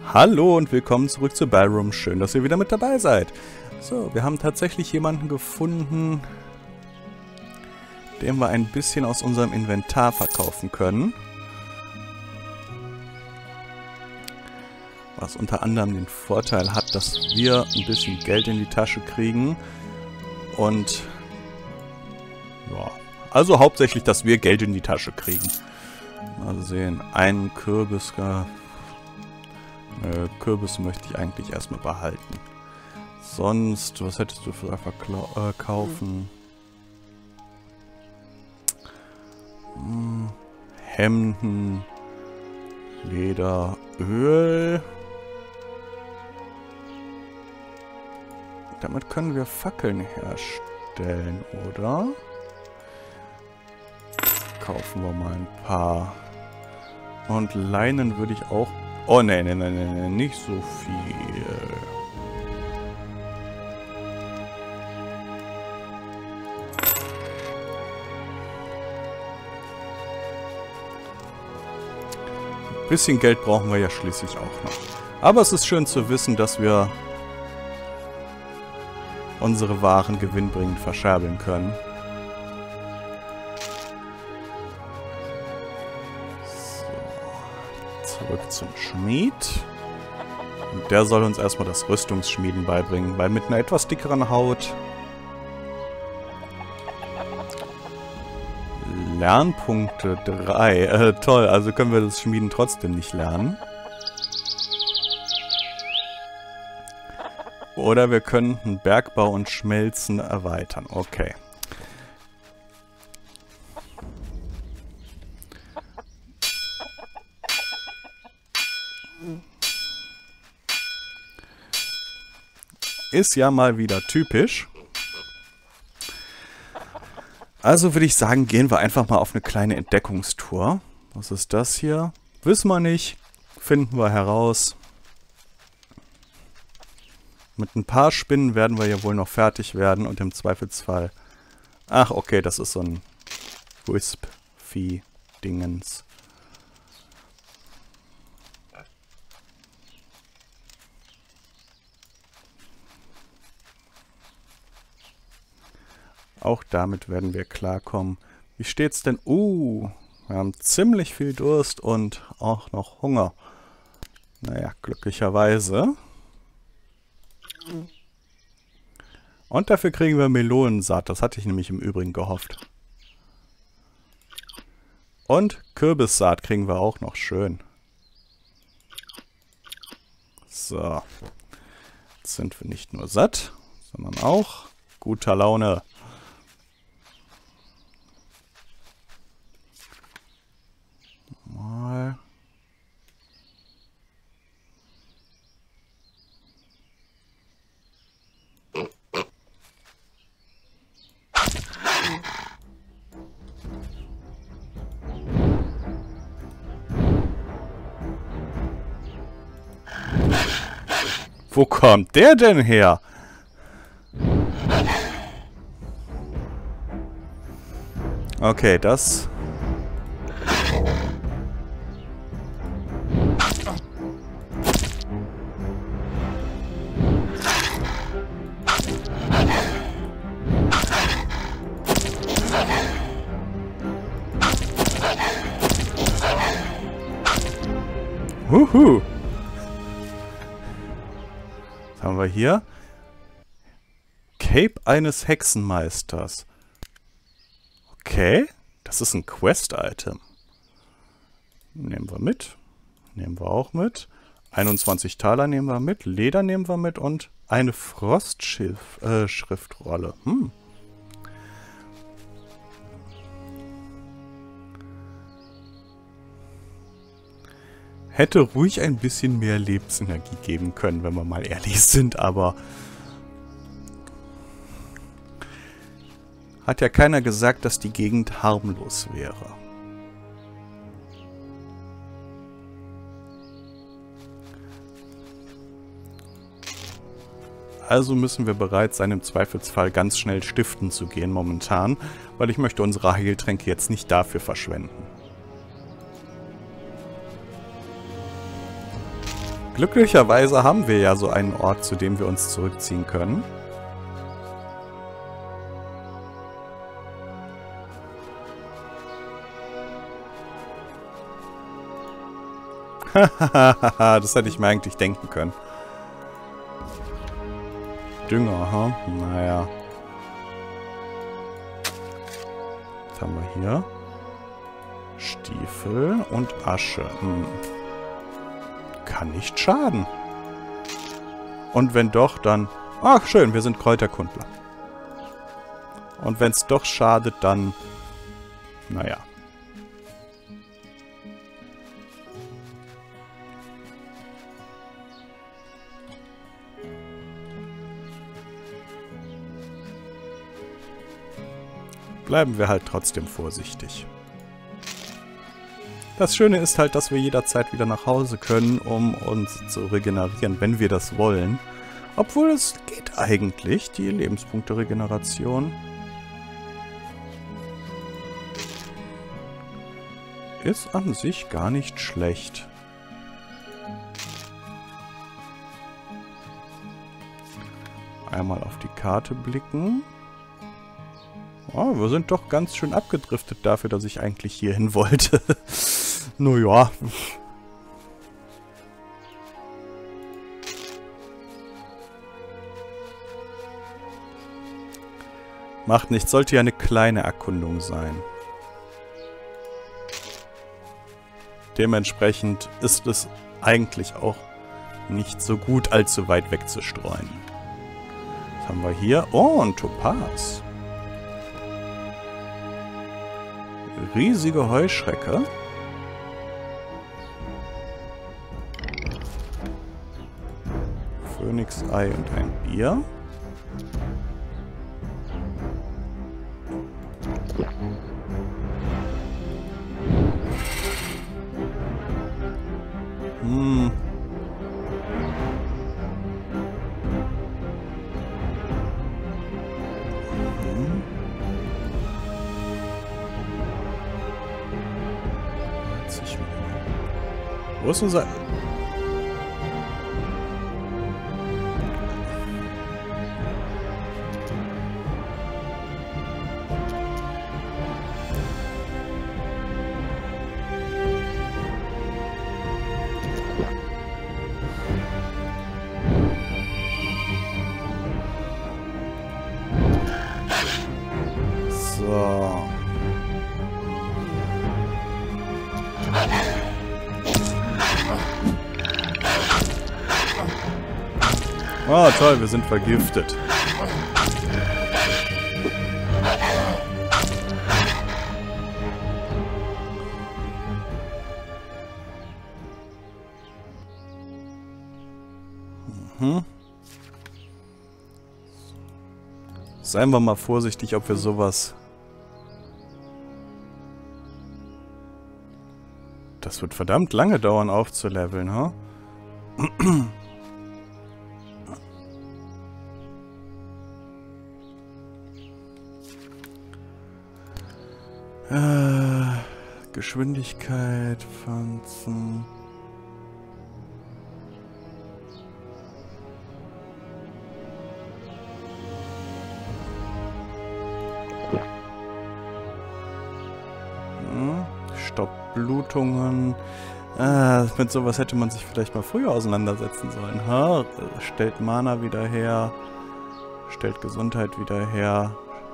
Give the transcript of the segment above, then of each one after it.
Hallo und willkommen zurück zu Ballroom. Schön, dass ihr wieder mit dabei seid. So, wir haben tatsächlich jemanden gefunden, den wir ein bisschen aus unserem Inventar verkaufen können. Was unter anderem den Vorteil hat, dass wir ein bisschen Geld in die Tasche kriegen. Und ja, also hauptsächlich, dass wir Geld in die Tasche kriegen. Mal sehen, einen Kürbis... Kürbis möchte ich eigentlich erstmal behalten. Sonst, was hättest du für verkaufen? Hemden, Leder, Öl. Damit können wir Fackeln herstellen, oder? Kaufen wir mal ein paar. Und Leinen würde ich auch... Oh, nee, nicht so viel. Ein bisschen Geld brauchen wir ja schließlich auch noch. Aber es ist schön zu wissen, dass wir unsere Waren gewinnbringend verscherbeln können. Zurück zum Schmied. Und der soll uns erstmal das Rüstungsschmieden beibringen, weil mit einer etwas dickeren Haut... Lernpunkte 3. Toll, also können wir das Schmieden trotzdem nicht lernen. Oder wir könnten Bergbau und Schmelzen erweitern. Okay. Ist ja mal wieder typisch. Also würde ich sagen, gehen wir einfach mal auf eine kleine Entdeckungstour. Was ist das hier? Wissen wir nicht. Finden wir heraus. Mit ein paar Spinnen werden wir ja wohl noch fertig werden und im Zweifelsfall... Ach, okay, das ist so ein Wisp-Vieh-Dingens. Auch damit werden wir klarkommen. Wie steht's denn? Wir haben ziemlich viel Durst und auch noch Hunger. Naja, glücklicherweise. Und dafür kriegen wir Melonensaat. Das hatte ich nämlich im Übrigen gehofft. Und Kürbissaat kriegen wir auch noch. Schön. So. Jetzt sind wir nicht nur satt, sondern auch guter Laune. Mal. Wo kommt der denn her? Okay, das... Huhu. Was haben wir hier? Cape eines Hexenmeisters. Okay, das ist ein Quest-Item. Nehmen wir mit. Nehmen wir auch mit. 21 Taler nehmen wir mit. Leder nehmen wir mit und eine Frostschriftrolle. Hätte ruhig ein bisschen mehr Lebensenergie geben können, wenn wir mal ehrlich sind, aber... Hat ja keiner gesagt, dass die Gegend harmlos wäre. Also müssen wir bereit sein, im Zweifelsfall ganz schnell stiften zu gehen momentan, weil ich möchte unsere Heiltränke jetzt nicht dafür verschwenden. Glücklicherweise haben wir ja so einen Ort, zu dem wir uns zurückziehen können. Das hätte ich mir eigentlich denken können. Dünger, ha? Naja. Was haben wir hier? Stiefel und Asche. Kann nicht schaden. Und wenn doch, dann... Ach, schön, wir sind Kräuterkundler. Und wenn es doch schadet, dann... Naja. Bleiben wir halt trotzdem vorsichtig. Das Schöne ist halt, dass wir jederzeit wieder nach Hause können, um uns zu regenerieren, wenn wir das wollen. Obwohl es geht eigentlich, die Lebenspunkte-Regeneration. Ist an sich gar nicht schlecht. Einmal auf die Karte blicken. Oh, wir sind doch ganz schön abgedriftet dafür, dass ich eigentlich hierhin wollte. Naja. Macht nichts, sollte ja eine kleine Erkundung sein. Dementsprechend ist es eigentlich auch nicht so gut, allzu weit wegzustreuen. Was haben wir hier? Oh, ein Topaz. Riesige Heuschrecke. Phönixei und ein Bier. Wo ist unser... So. Oh, toll, wir sind vergiftet. Seien wir mal vorsichtig, ob wir sowas... Das wird verdammt lange dauern aufzuleveln, ha? Geschwindigkeit, Pflanzen... Stoppt Blutungen. Mit sowas hätte man sich vielleicht mal früher auseinandersetzen sollen. Ha? Stellt Mana wieder her. Stellt Gesundheit wieder her.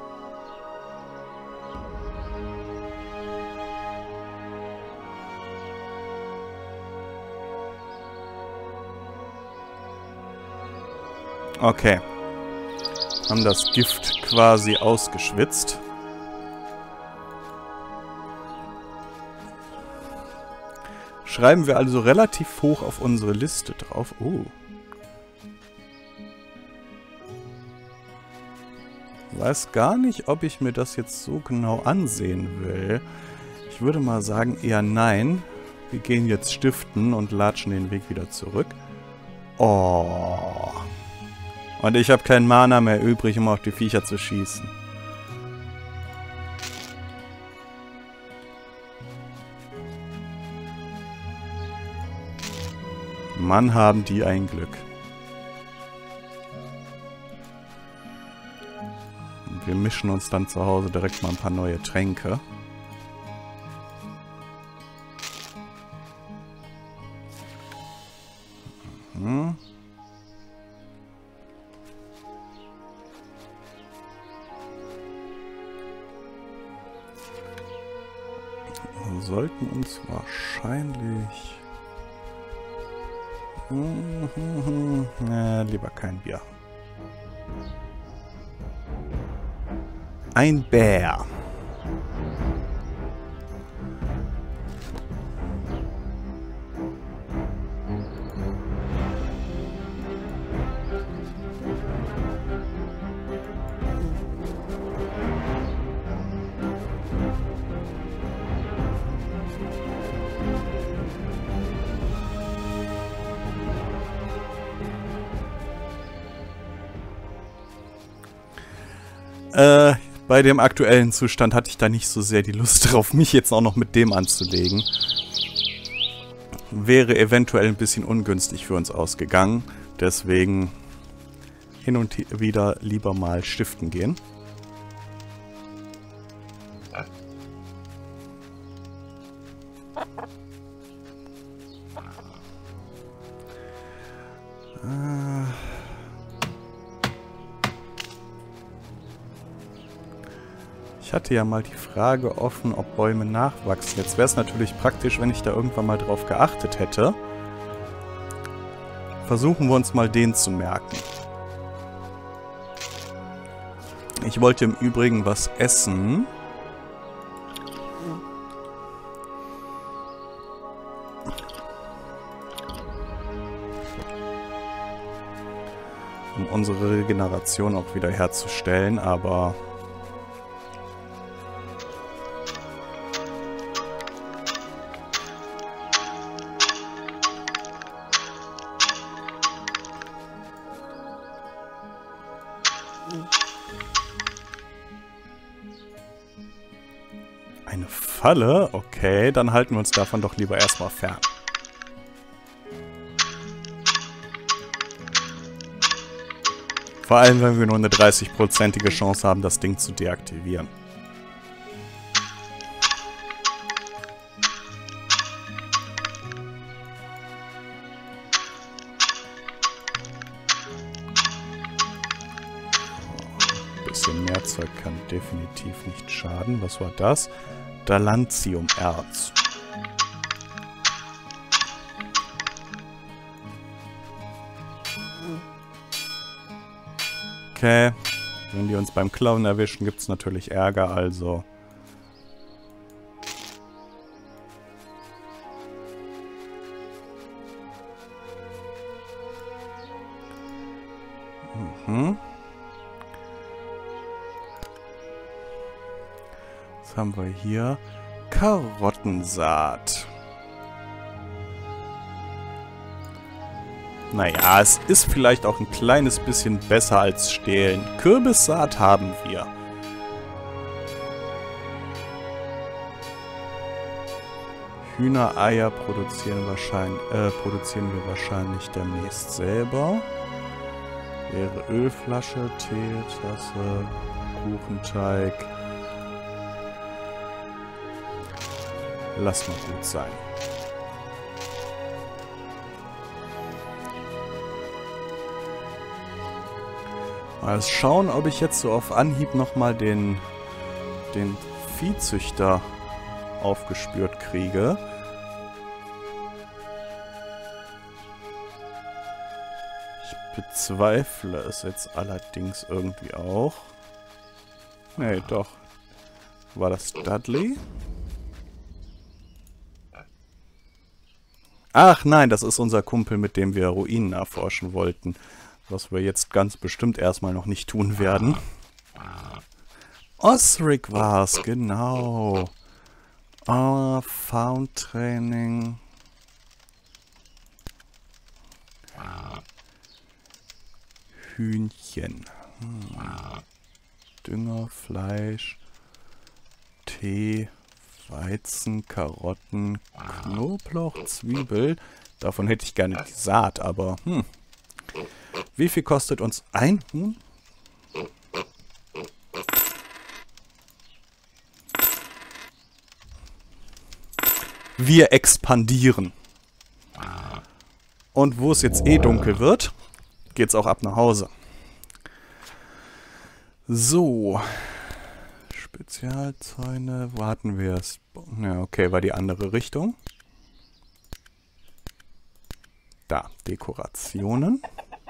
Okay. Haben das Gift quasi ausgeschwitzt. Schreiben wir also relativ hoch auf unsere Liste drauf. Oh. Weiß gar nicht, ob ich mir das jetzt so genau ansehen will. Ich würde mal sagen, eher nein. Wir gehen jetzt stiften und latschen den Weg wieder zurück. Oh. Und ich habe keinen Mana mehr übrig, um auf die Viecher zu schießen. Mann, haben die ein Glück. Wir mischen uns dann zu Hause direkt mal ein paar neue Tränke. Mhm. Wir sollten uns wahrscheinlich... lieber kein Bier. Ein Bär. Bei dem aktuellen Zustand hatte ich da nicht so sehr die Lust drauf, mich jetzt auch noch mit dem anzulegen. Wäre eventuell ein bisschen ungünstig für uns ausgegangen. Deswegen hin und wieder lieber mal stiften gehen. Ich hatte ja mal die Frage offen, ob Bäume nachwachsen. Jetzt wäre es natürlich praktisch, wenn ich da irgendwann mal drauf geachtet hätte. Versuchen wir uns mal den zu merken. Ich wollte im Übrigen was essen. Um unsere Regeneration auch wieder herzustellen, aber... Eine Falle? Okay, dann halten wir uns davon doch lieber erstmal fern. Vor allem, wenn wir nur eine 30-prozentige Chance haben, das Ding zu deaktivieren. Ein bisschen mehr Zeug kann definitiv nicht schaden. Was war das? Dalantium-Erz. Okay. Wenn die uns beim Klauen erwischen, gibt es natürlich Ärger, also... Was haben wir hier? Karottensaat. Naja, es ist vielleicht auch ein kleines bisschen besser als stehlen. Kürbissaat haben wir. Hühnereier produzieren wir wahrscheinlich demnächst selber. Leere Ölflasche, Teetasse, Kuchenteig. Lass mal gut sein. Mal schauen, ob ich jetzt so auf Anhieb nochmal den Viehzüchter aufgespürt kriege. Ich bezweifle es jetzt allerdings irgendwie auch. Nee, doch. War das Dudley? Ach nein, das ist unser Kumpel, mit dem wir Ruinen erforschen wollten. Was wir jetzt ganz bestimmt erstmal noch nicht tun werden. Osric war's, genau. Oh, Found Training. Hühnchen. Dünger, Fleisch, Tee, Weizen, Karotten, Knoblauch, Zwiebel. Davon hätte ich gerne die Saat, aber wie viel kostet uns ein Huhn? Wir expandieren. Und wo es jetzt eh dunkel wird, geht's auch ab nach Hause. So. Spezialzäune, wo hatten wir es? Ja, okay, war die andere Richtung. Da, Dekorationen.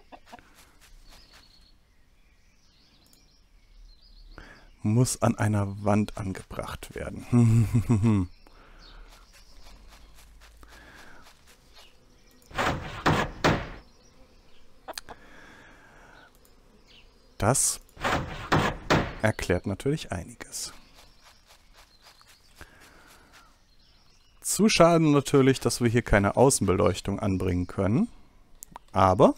Muss an einer Wand angebracht werden. Das erklärt natürlich einiges. Zu schade natürlich, dass wir hier keine Außenbeleuchtung anbringen können. Aber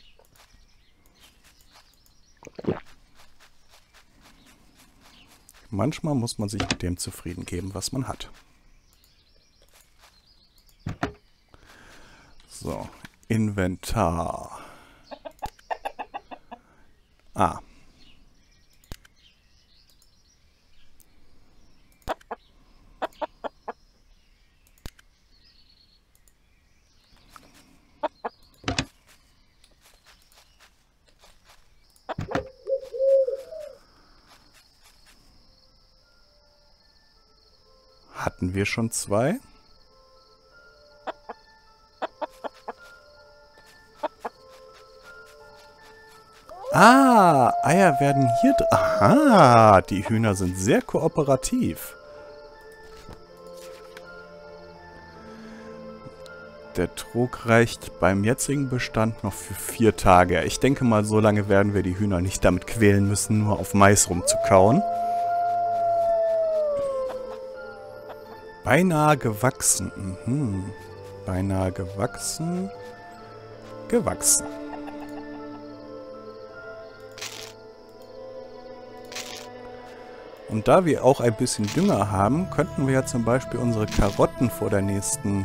manchmal muss man sich mit dem zufrieden geben, was man hat. So, Inventar. Ah. Hatten wir schon 2? Ah, Eier werden hier... Aha, die Hühner sind sehr kooperativ. Der Trog reicht beim jetzigen Bestand noch für 4 Tage. Ich denke mal, so lange werden wir die Hühner nicht damit quälen müssen, nur auf Mais rumzukauen. Beinahe gewachsen. Beinahe gewachsen. Gewachsen. Und da wir auch ein bisschen Dünger haben, könnten wir ja zum Beispiel unsere Karotten vor der nächsten...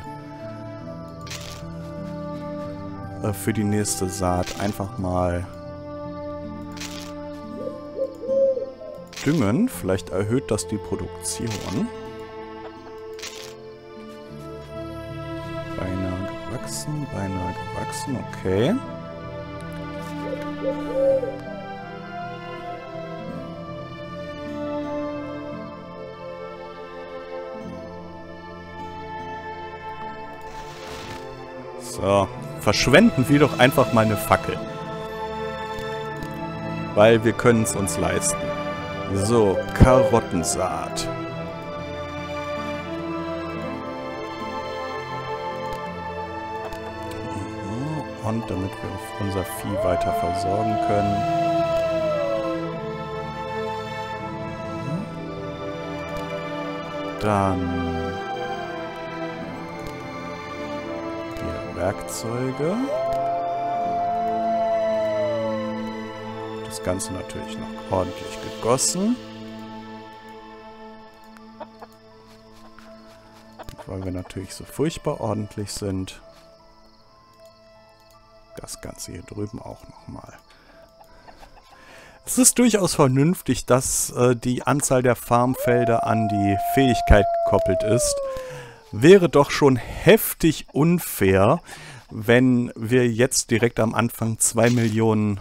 für die nächste Saat einfach mal düngen. Vielleicht erhöht das die Produktion. Beinahe gewachsen, okay. So, verschwenden wir doch einfach mal eine Fackel. Weil wir können es uns leisten. So, Karottensaat. Und damit wir unser Vieh weiter versorgen können. Dann hier Werkzeuge. Das Ganze natürlich noch ordentlich gegossen. Und weil wir natürlich so furchtbar ordentlich sind, das Ganze hier drüben auch nochmal. Es ist durchaus vernünftig, dass die Anzahl der Farmfelder an die Fähigkeit gekoppelt ist. Wäre doch schon heftig unfair, wenn wir jetzt direkt am Anfang 2 Millionen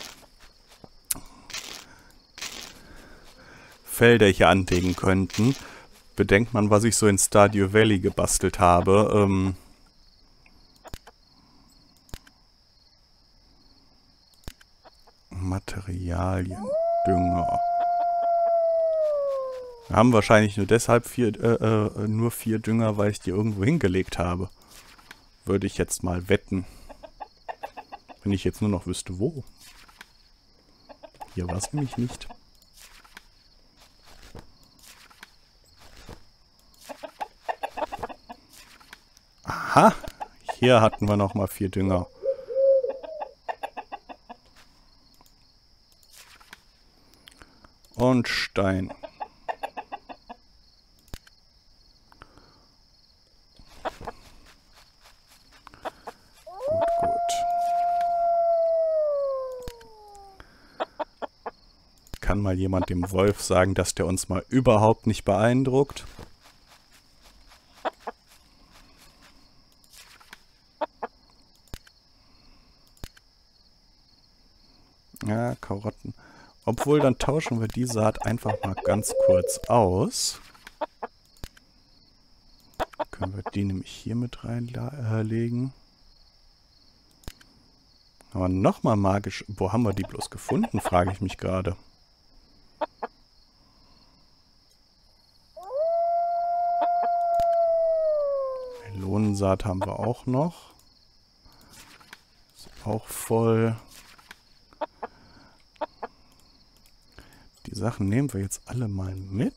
Felder hier anlegen könnten. Bedenkt man, was ich so in Stardew Valley gebastelt habe. Materialien, Dünger. Wir haben wahrscheinlich nur deshalb nur 4 Dünger, weil ich die irgendwo hingelegt habe. Würde ich jetzt mal wetten. Wenn ich jetzt nur noch wüsste, wo. Hier war es nämlich nicht. Aha, hier hatten wir noch mal 4 Dünger. Und Stein. kann mal jemand dem Wolf sagen, dass der uns mal überhaupt nicht beeindruckt. Ja, Karotten. Obwohl, dann tauschen wir die Saat einfach mal ganz kurz aus. Können wir die nämlich hier mit reinlegen. Aber nochmal magisch. Wo haben wir die bloß gefunden, frage ich mich gerade. Melonensaat haben wir auch noch. Ist auch voll. Die Sachen nehmen wir jetzt alle mal mit.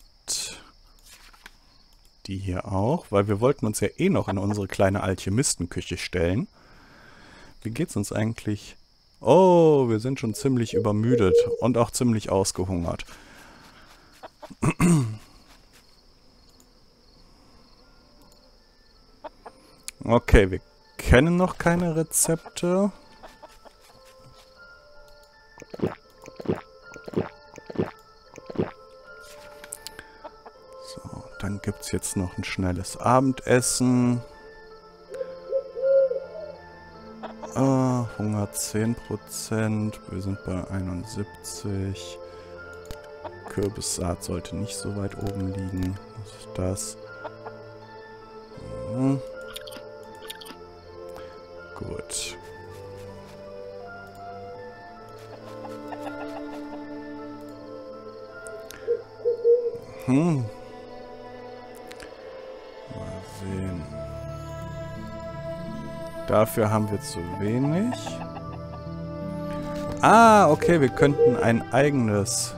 Die hier auch, weil wir wollten uns ja eh noch in unsere kleine Alchemistenküche stellen. Wie geht's uns eigentlich? Oh, wir sind schon ziemlich übermüdet und auch ziemlich ausgehungert. Okay, wir kennen noch keine Rezepte. So, dann gibt es jetzt noch ein schnelles Abendessen. Hunger 10%. Wir sind bei 71. Kürbissaat sollte nicht so weit oben liegen. Was ist das? Gut. Mal sehen. Dafür haben wir zu wenig. Ah, okay, wir könnten ein eigenes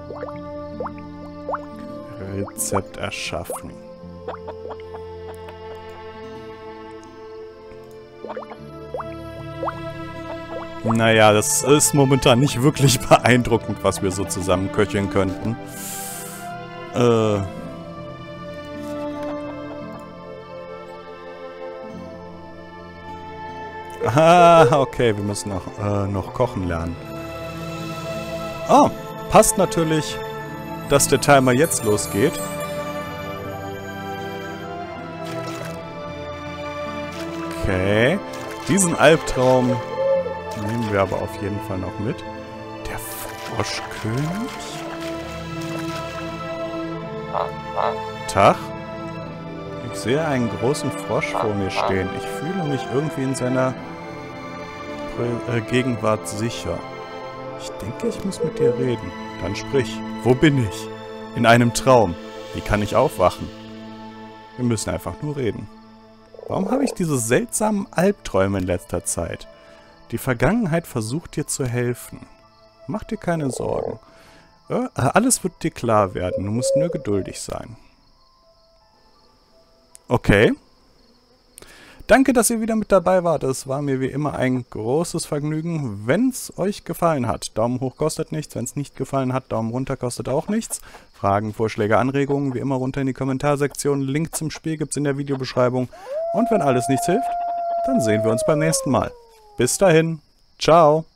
Rezept erschaffen. Naja, das ist momentan nicht wirklich beeindruckend, was wir so zusammen köcheln könnten. Ah, okay, wir müssen noch kochen lernen. Oh, passt natürlich, dass der Timer jetzt losgeht. Okay, diesen Albtraum nehmen wir aber auf jeden Fall noch mit. Der Froschkönig? Tag? Ich sehe einen großen Frosch vor mir stehen. Ich fühle mich irgendwie in seiner Gegenwart sicher. Ich denke, ich muss mit dir reden. Dann sprich. Wo bin ich? In einem Traum. Wie kann ich aufwachen? Wir müssen einfach nur reden. Warum habe ich diese seltsamen Albträume in letzter Zeit? Die Vergangenheit versucht dir zu helfen. Mach dir keine Sorgen. Alles wird dir klar werden. Du musst nur geduldig sein. Okay. Danke, dass ihr wieder mit dabei wart. Es war mir wie immer ein großes Vergnügen. Wenn es euch gefallen hat, Daumen hoch kostet nichts. Wenn es nicht gefallen hat, Daumen runter kostet auch nichts. Fragen, Vorschläge, Anregungen, wie immer runter in die Kommentarsektion. Link zum Spiel gibt es in der Videobeschreibung. Und wenn alles nichts hilft, dann sehen wir uns beim nächsten Mal. Bis dahin. Ciao.